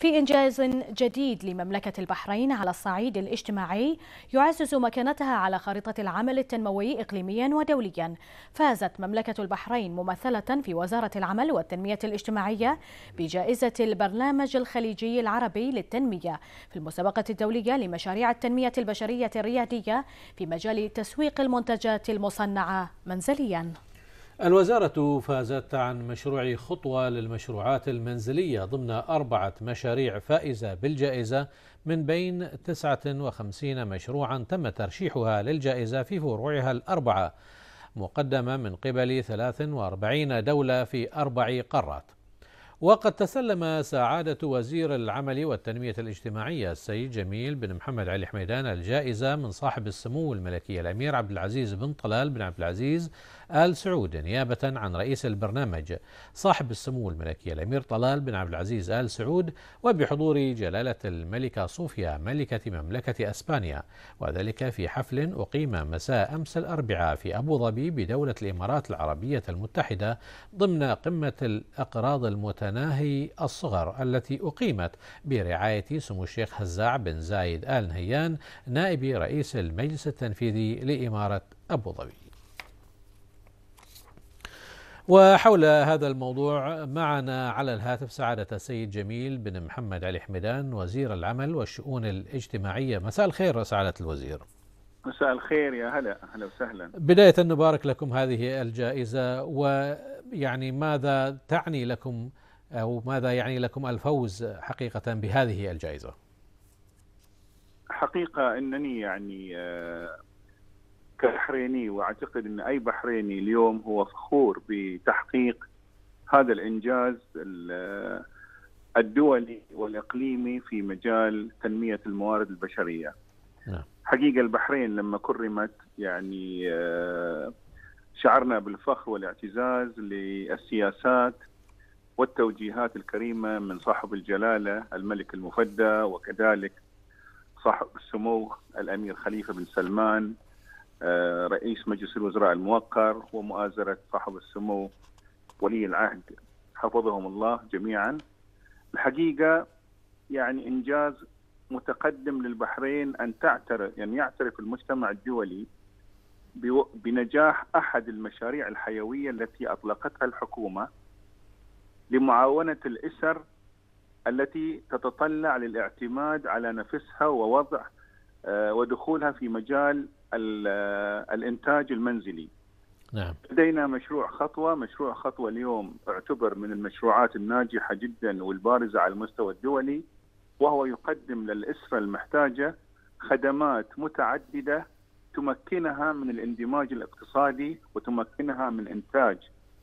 في إنجاز جديد لمملكة البحرين على الصعيد الاجتماعي يعزز مكانتها على خارطة العمل التنموي إقليميا ودوليا، فازت مملكة البحرين ممثلة في وزارة العمل والتنمية الاجتماعية بجائزة البرنامج الخليجي العربي للتنمية في المسابقة الدولية لمشاريع التنمية البشرية الريادية في مجال تسويق المنتجات المصنعة منزليا. الوزارة فازت عن مشروع خطوة للمشروعات المنزلية ضمن 4 مشاريع فائزة بالجائزة من بين 59 مشروعا تم ترشيحها للجائزة في فروعها ال4 مقدمة من قبل 43 دولة في 4 قارات. وقد تسلم سعادة وزير العمل والتنمية الاجتماعية السيد جميل بن محمد علي حميدان الجائزة من صاحب السمو الملكي الأمير عبد العزيز بن طلال بن عبد العزيز آل سعود نيابة عن رئيس البرنامج صاحب السمو الملكي الأمير طلال بن عبد العزيز آل سعود، وبحضور جلالة الملكة صوفيا ملكة مملكة أسبانيا، وذلك في حفل أقيم مساء أمس الأربعاء في أبو ظبي بدولة الإمارات العربية المتحدة ضمن قمة الأقراض المتناهي الصغر التي أقيمت برعاية سمو الشيخ هزاع بن زايد آل نهيان نائب رئيس المجلس التنفيذي لإمارة أبو ظبي. وحول هذا الموضوع معنا على الهاتف سعادة السيد جميل بن محمد علي حميدان وزير العمل والشؤون الاجتماعية. مساء الخير سعادة الوزير. مساء الخير، يا هلا، أهلا وسهلا. بداية نبارك لكم هذه الجائزة، ويعني ماذا تعني لكم أو ماذا يعني لكم الفوز حقيقة بهذه الجائزة؟ حقيقة أنني كبحريني، وأعتقد أن أي بحريني اليوم هو فخور بتحقيق هذا الإنجاز الدولي والإقليمي في مجال تنمية الموارد البشرية. نعم. حقيقة البحرين لما كرمت شعرنا بالفخر والاعتزاز للسياسات والتوجيهات الكريمة من صاحب الجلالة الملك المفدى، وكذلك صاحب السمو الأمير خليفة بن سلمان رئيس مجلس الوزراء الموقر، ومؤازرة صاحب السمو ولي العهد حفظهم الله جميعا. الحقيقة إنجاز متقدم للبحرين أن يعترف المجتمع الدولي بنجاح أحد المشاريع الحيوية التي أطلقتها الحكومة لمعاونة الأسر التي تتطلع للاعتماد على نفسها ووضع ودخولها في مجال الإنتاج المنزلي. نعم. لدينا مشروع خطوة اليوم اعتبر من المشروعات الناجحة جدا والبارزة على المستوى الدولي، وهو يقدم للأسرة المحتاجة خدمات متعددة تمكنها من الاندماج الاقتصادي وتمكنها من إنتاج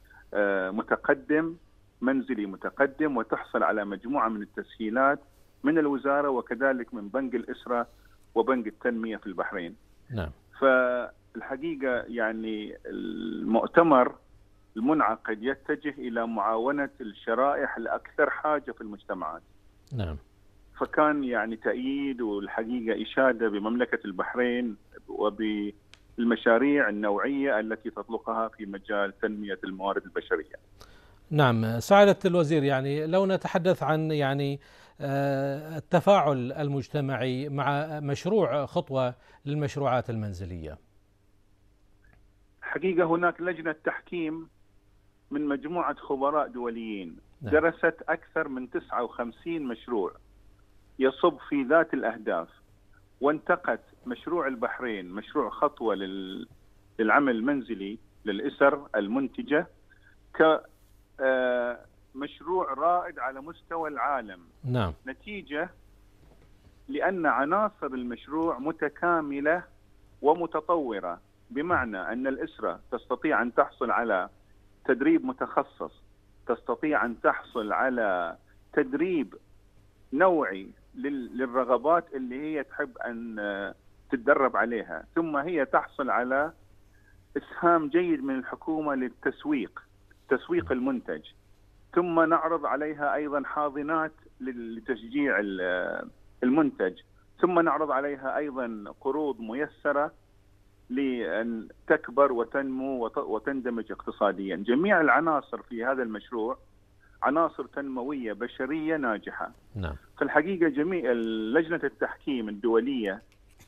منزلي متقدم، وتحصل على مجموعة من التسهيلات من الوزارة وكذلك من بنك الأسرة وبنك التنمية في البحرين. نعم. فالحقيقة المؤتمر المنعقد يتجه إلى معاونة الشرائح الأكثر حاجة في المجتمعات. نعم. فكان تأييد والحقيقة إشادة بمملكة البحرين وبالمشاريع النوعية التي تطلقها في مجال تنمية الموارد البشرية. نعم سعادة الوزير، لو نتحدث عن التفاعل المجتمعي مع مشروع خطوة للمشروعات المنزلية. حقيقة هناك لجنة تحكيم من مجموعة خبراء دوليين درست أكثر من 59 مشروع يصب في ذات الأهداف، وانتقت مشروع البحرين مشروع خطوة للعمل المنزلي للأسر المنتجة كمشروع رائد على مستوى العالم. نعم. نتيجة لأن عناصر المشروع متكاملة ومتطورة، بمعنى أن الأسرة تستطيع أن تحصل على تدريب متخصص، تستطيع أن تحصل على تدريب نوعي للرغبات اللي هي تحب أن تتدرب عليها، ثم هي تحصل على إسهام جيد من الحكومة تسويق المنتج، ثم نعرض عليها أيضا حاضنات لتشجيع المنتج، ثم نعرض عليها أيضا قروض ميسرة لأن تكبر وتنمو وتندمج اقتصاديا. جميع العناصر في هذا المشروع عناصر تنموية بشرية ناجحة. نعم. في الحقيقة جميع لجنة التحكيم الدولية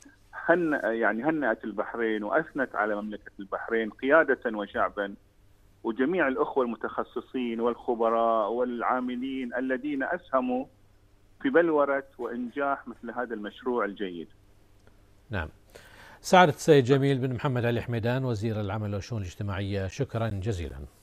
هنأت البحرين وأثنت على مملكة البحرين قيادة وشعبا، وجميع الأخوة المتخصصين والخبراء والعاملين الذين أسهموا في بلورة وإنجاح مثل هذا المشروع الجيد. نعم. سعادة السيد جميل بن محمد علي حميدان، وزير العمل والشؤون الاجتماعية، شكرا جزيلا.